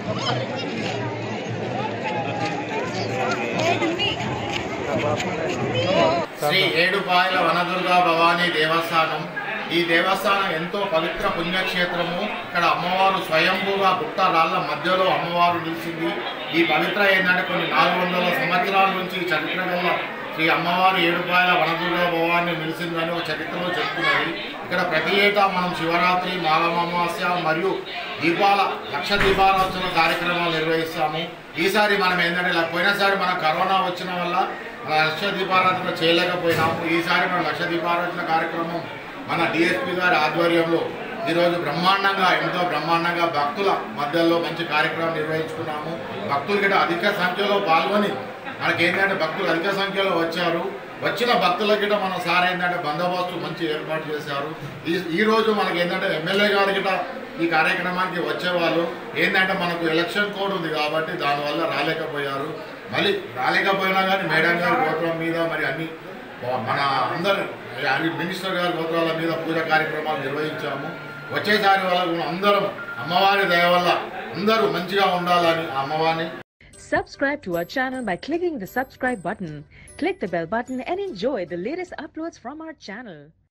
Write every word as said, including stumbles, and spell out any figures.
శ్రీ ఏడుపాయల వనదుర్గా భవానీ దేవస్థానం. ఈ దేవస్థానం ఎంతో పవిత్ర పుణ్యక్షేత్రము. ఇక్కడ అమ్మవారు స్వయంభూగా గుట్ట రాళ్ల మధ్యలో అమ్మవారు నిలిచింది. ఈ పవిత్ర ఏంటంటే కొన్ని నాలుగు వందల సంవత్సరాల నుంచి చరిత్ర గల శ్రీ అమ్మవారు ఏడుపాయల వనదుర్గా భవానీ నిలిచిందని ఒక చరిత్రలో చెప్తున్నది. ఇక్కడ ప్రతి ఏటా మనం శివరాత్రి, మాఘమామాస్య మరియు దీపాల లక్ష దీపారాధన కార్యక్రమాలు నిర్వహిస్తాము. ఈసారి మనం ఏంటంటే పోయినసారి మన కరోనా వచ్చిన వల్ల లక్ష దీపారాధన చేయలేకపోయినాము. ఈసారి మన లక్ష దీపారాధన కార్యక్రమం మన డిఎస్పీ గారి ఆధ్వర్యంలో ఈరోజు బ్రహ్మాండంగా ఎంతో బ్రహ్మాండంగా భక్తుల మధ్యలో మంచి కార్యక్రమం నిర్వహించుకున్నాము. భక్తులు గిట్ట అధిక సంఖ్యలో పాల్గొని మనకేంటంటే భక్తులు అధిక సంఖ్యలో వచ్చారు. వచ్చిన భక్తుల గిట్ట మన సార్ ఏంటంటే బందోబస్తు మంచి ఏర్పాటు చేశారు. ఈ ఈరోజు మనకి ఏంటంటే ఎమ్మెల్యే గారి గిట్ట ఈ కార్యక్రమానికి వచ్చేవాళ్ళు ఏంటంటే మనకు ఎలక్షన్ కోడ్ ఉంది కాబట్టి దానివల్ల రాలేకపోయారు. మళ్ళీ రాలేకపోయినా కానీ మేడం గారి గోత్రం మీద మరి అన్ని మన అందరు మినిస్టర్ గారి గోత్రాల మీద పూజ కార్యక్రమాలు నిర్వహించాము. వచ్చేసారి వాళ్ళకు అందరం అమ్మవారి దయ వల్ల అందరూ మంచిగా ఉండాలని అమ్మవారిని. Subscribe to our channel by clicking the subscribe button. Click the bell button and enjoy the latest uploads from our channel.